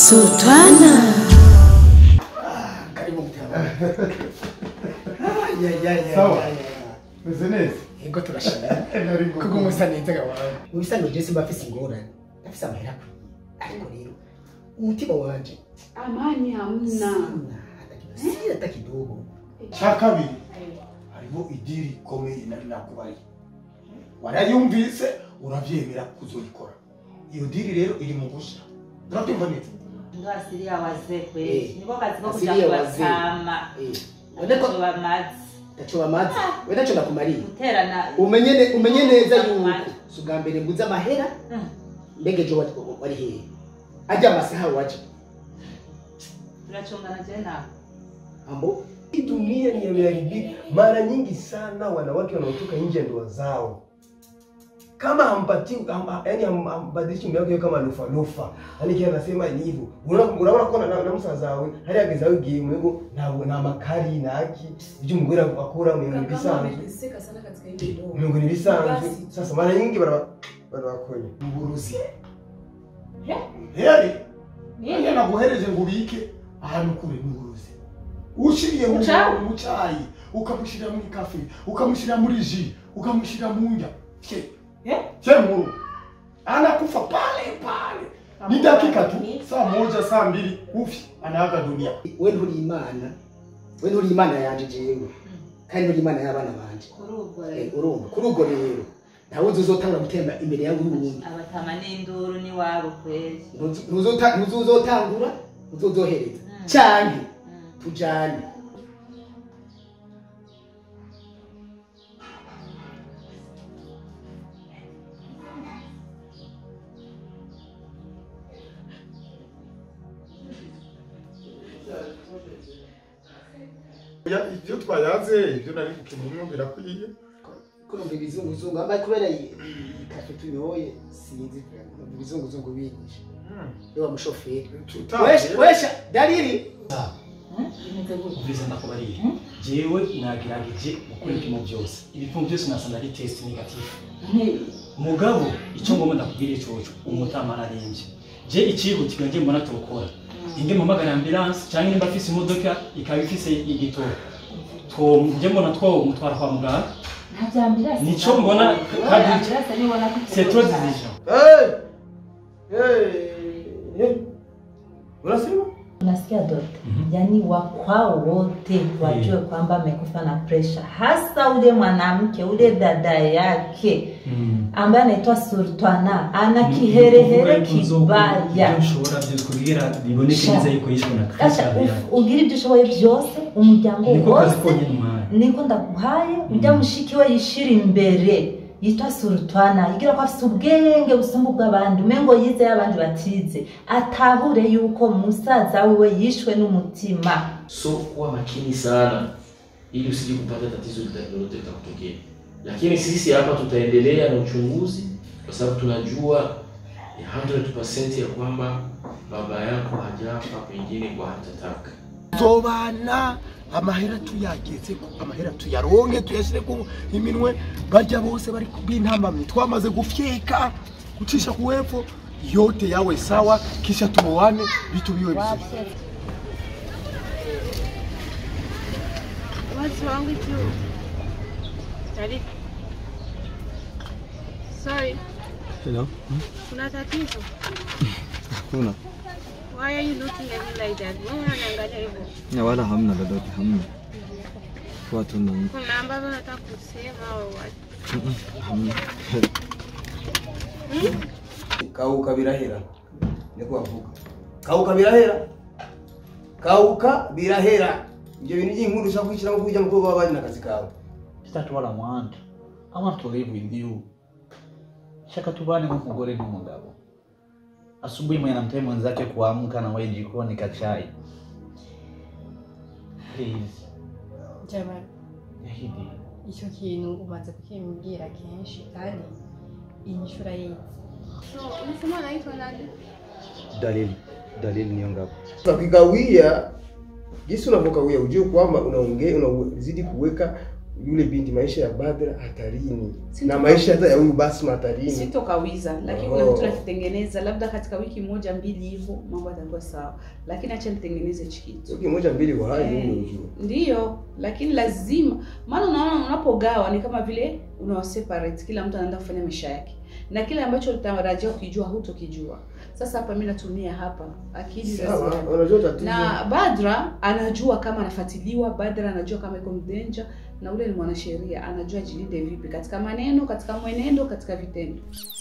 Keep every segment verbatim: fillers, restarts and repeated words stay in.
Sultana. Karibu mtawa. Ya ya ya. Sawa. Business. Ingo turashimira. Kuko musa neza gawawe. Ubisano je simba afise ingorane. Afise amahera. Ariko rero umutima wanje Amani hamna. Si hata kidogo. Cha kabiri. Hariho idiri komeye nari nakubari. Warayumvise uravyemera kuzoyikora. Iyo diri rero iri mu gusha. Uratumva neza? Ndo asili ya wazee kweli. Eh, Niko kazi kwa asili ya kuchagua wazee. kama. Eh. Wadeko wa mazi. Tachoba mazi. Wenda cho nakumariye. Utera na Umenyene umenye neza yuko sugambere mbuza amahera. Mm. Mbege jo wari hehe. Aja masaha waje. Tunachongana tena. Ambo hii dunia ni imeharibika. Mara nyingi sana wanawake wanaotoka nje ya ndoa zao. Kama hampati yaani hambadilishi mume wake kama lofa lofa. Yaani kile anasema ni hivyo. Unaona kuna na, na msazawe, hali agezawe game ngo na na makari na haki. Ije mugore akora mu bintu bisanzwe. Sika sana katika hili ndoa. Mungu ni bisanzwe. Sasa mara nyingi bara barakonya. Mburuzi. He? Heri. Nini naguhereje ngubike ahantu kure mburuzi. Ushiriye mu mucayi, ukamushira muri kafe, ukamushira muri ji, ukamushira mu njya. Che. He? Che muru. Anakufa pale pale. Ni dakika tu, saa moja saa mbili ufi anaaga dunia. wewe nturi imana. Wewe nturi imana yanje jewe. Kandi nturi imana y'abana banje. Kurugo Eh, rero. urumva kurugo rero. Nawe uzotanga gutemba imbere yawe y'ubundi. Abatama n'induru ni wabo kweli. Ntuzota ntuzotangura, uzozohereza. Cyane tujane. Ya ibyo twayaze, ibyo nari kukimunywa birakwiye. Kuno bizunguzungu amba kubera ikafe tunyoye sinzi bizunguzungu bigisha. Yo mushoferi. Wesha wesha dalili. Uvize ndakubariye. Jewe nagerageje gukora ibintu byose. Ibipimo byose nasanga ari test negative. Mugabo icyo ngomba ndakubwiriye cyoco umutama ararembye. Je ikigo kiganje mbona tokora. Inge mpamagara ambulance cyangwa nimba afise imodoka ikaba ifise igitoro. Two nje mbona two mutwara kwa muganga. Ntabyambira. Nico mbona kandi c'est trop exigeant. Hey! Hey! Unasema? Unasikia dokta? Mm-hmm. Yaani wakwao wote wajue kwamba amekufa na pressure. Hasa ule mwanamke, ule dada yake mm. ambaye anaitwa Sultana, ana kiherehere kibaya. Ushobora byo kugira biboneke neza yuko yishwe na pressure. Ugira ibyo ushoboye byose umuryango wose. Niko ndaguhaye ujya mushikiwe yishira imbere. Yitwa Sultana igira ko afite ubwenge busumba bw'abandi umengo yize y'abandi batize atahure yuko musaza wiwe yishwe n'umutima. So kuwa makini sana ili usije kupata tatizo lolote litakutokea. Lakini sisi hapa tutaendelea na uchunguzi kwa sababu tunajua mia moja percent ya kwamba baba yako hajafa pengine kwa hatataka. Zobana amahera tuyageze ko amahera tuyaronke tuyashire ko iminwe bajya bose bari kubintamamye twamaze gufyeka gucisha kuwepo yote yawe sawa kisha tumuwane vitu biwe vizuri. What's wrong with you? Daddy? Sorry. Hello? Kuna tatizo? Kuna. Why are you looking at me like that? Mbona unaniangalia hivyo? Na wala hamna lolote, hamna. Watu na Kuna ambavyo nataka kusema au what? hamna. Kauka birahera. Niko avuga. Kauka birahera. Kauka birahera. Nje bintu by'inkuru ushaka kwishira ngo kujya mukobwa w'abandi nakazi kawe. That's not what I want. I want to live with you. Shaka tubane nk'umugore n'umugabo. Asubuhi mwenye namtaye mwenzake kuamka na wewe jikoni kachai. Please. Jamani. Yahidi. Icyo kintu umaze kukimbwira kenshi kandi inyishura yize. So, unasema anaitwa nani? Dalili. Dalili ni ngapi? Tukigawia jinsi unavyokawia ujue kwamba unaongea unazidi kuweka yule binti maisha ya Badra hatarini. Na maisha hata ya huyu Basma hatarini. Sitokawiza, lakini kuna vitu nakitengeneza labda katika wiki moja mbili hivyo mambo yatakuwa sawa. Lakini acha nitengeneze chikitu. Wiki moja mbili kwa hayo ndio unajua. Ndio, lakini lazima maana unaona unapogawa ni kama vile unawaseparate, kila mtu anaenda kufanya maisha yake. Na kile ambacho ulitarajia ukijua hutokijua. Sasa hapa mimi natumia hapa akili za sawa, unajua tatizo. Na Badra anajua kama anafuatiliwa, Badra anajua kama iko mdenja, na ule ni mwanasheria anajua jilinde vipi katika maneno, katika mwenendo, katika vitendo.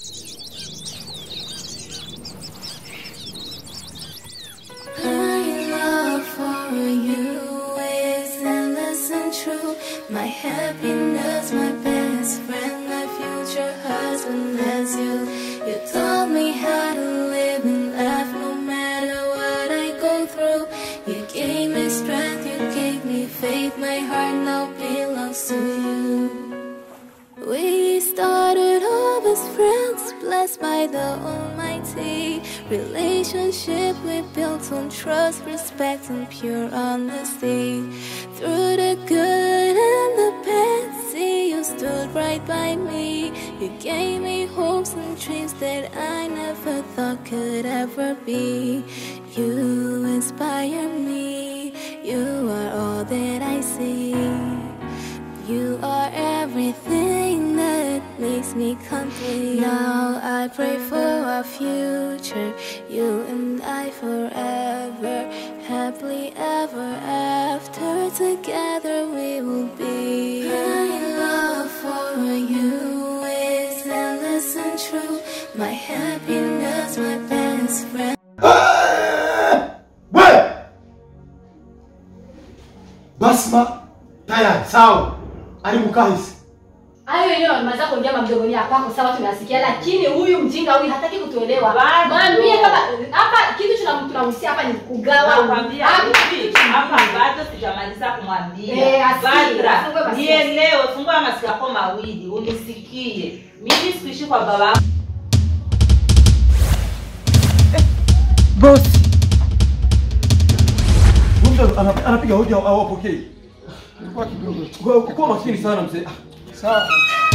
My love for you is endless and true. My happiness, my best friend, my future husband as you. You taught me how to live in life no matter what I go through. You gave me strength, you gave me faith, my heart now belongs to you. We started off as friends, blessed by the Almighty. Relationship we built on trust, respect and pure honesty. Through the good and the bad, see you stood right by me. You gave me hopes and dreams that I never thought could ever be. You inspire me, you are all that I see. You are everything that makes me complete. Now I pray for our future, you and I forever, happily ever after. Together we will be. My love for you is endless and true. My happiness, my best friend. Basma tayari sawa. Alimukahisi. Hayo yenyewe wamaliza kuongea mamdogoni hapa sawa tunasikia, lakini huyu mjinga huyu hataki kutuelewa. Mwambie kama hapa kitu tunamhusia hapa ni kugawa. Nakwambia hivi hapa bado sijamaliza kumwambia. Badra, nielewe, fungua masikio yako mawili unisikie. Mimi sikuishi kwa baba. Boss. Mtu anapiga hoja au apokee. Kwa kidogo. Kwa makini sana mzee. Sawa.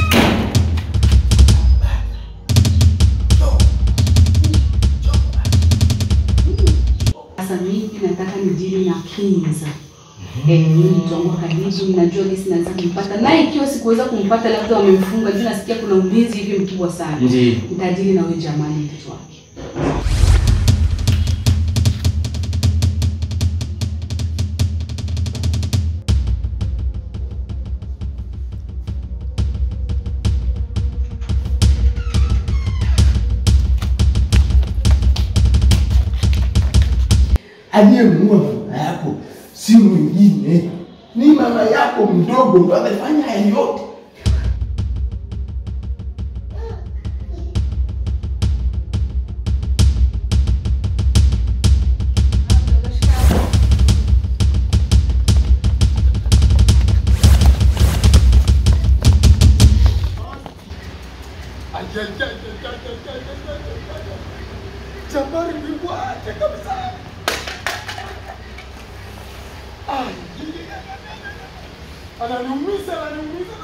Sasa mimi nataka nijili na Kinza. Eh, mimi tuongo karibu, najua gesi naweza kumpata. Na ikiwa sikuweza kumpata labda wamemfunga, juu nasikia kuna ulinzi hivi mkubwa sana. Nitajili na wewe jamani mtoto wake. Aliyemuua mama yako si mwingine, ni mama yako mdogo ndo amefanya haya yote. Jabari ni wate kabisa. Ananiumiza, ananiumiza.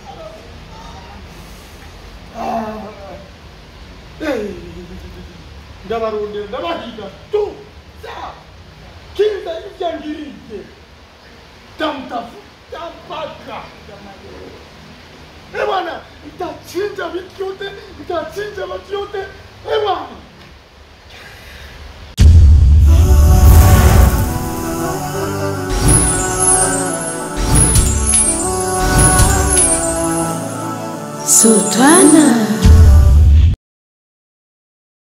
Ah. Eh. Ndabarunde, ndabahida. Tu. Sa. Kinza ijangirike. Tamtafuta mpaka. Eh bwana, itachinja vitu yote, itachinja watu yote. Eh bwana. Sultana.